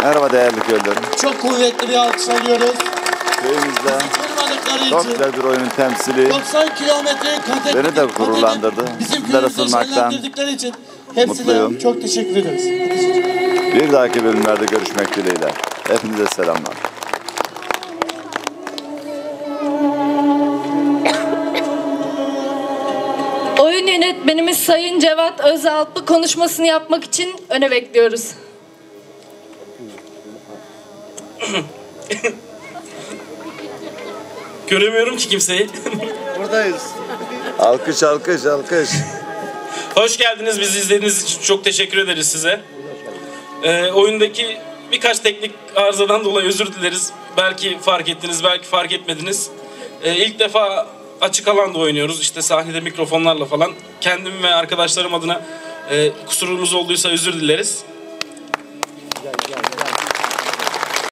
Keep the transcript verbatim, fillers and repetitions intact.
Merhaba değerli köylülerim. Çok kuvvetli bir alkış alıyoruz. Köyümüzde çok güzel bir oyunun temsili. doksan kilometre kat edip, Beni de gururlandırdı. bizim Sizlere köyümüzde sunmaktan şenlendirdikleri için hepsine mutluyum. çok teşekkür ederiz. Bir dahaki bölümlerde görüşmek dileğiyle. Hepinize selamlar. Oyun yönetmenimiz Sayın Cevat Özalp'ı konuşmasını yapmak için öne bekliyoruz. Göremiyorum ki kimseyi. Buradayız. Alkış, alkış, alkış. Hoş geldiniz. Bizi izlediğiniz için çok teşekkür ederiz size. Ee, oyundaki birkaç teknik arızadan dolayı özür dileriz. Belki fark ettiniz, belki fark etmediniz. Ee, ilk defa açık alanda oynuyoruz. İşte sahnede mikrofonlarla falan. Kendim ve arkadaşlarım adına e, kusurumuz olduysa özür dileriz.